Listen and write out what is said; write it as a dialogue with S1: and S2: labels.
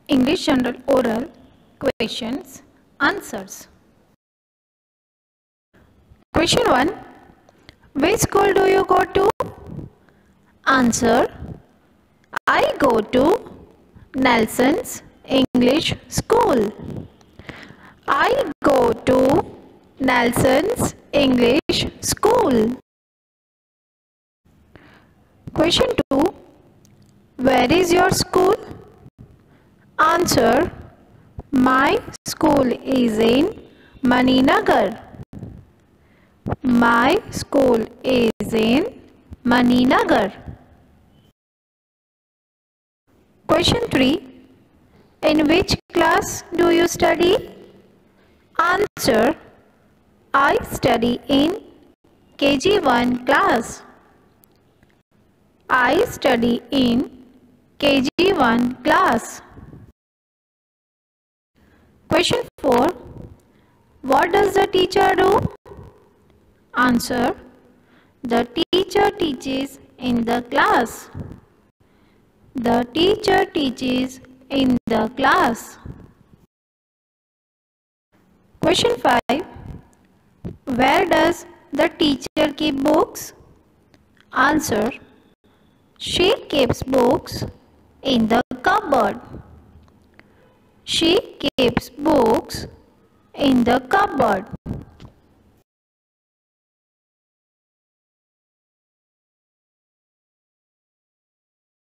S1: English General Oral Questions Answers. Question 1. Which school do you go to? Answer. I go to Nelson's English School. I go to Nelson's English School. Question 2. Where is your school? Answer. My school is in Maninagar. My school is in Maninagar. Question 3. In which class do you study? Answer. I study in KG1 class. I study in KG1 class. Question 4. What does the teacher do? Answer. The teacher teaches in the class. The teacher teaches in the class. Question 5. Where does the teacher keep books? Answer. She keeps books in the cupboard. She keeps books in the cupboard.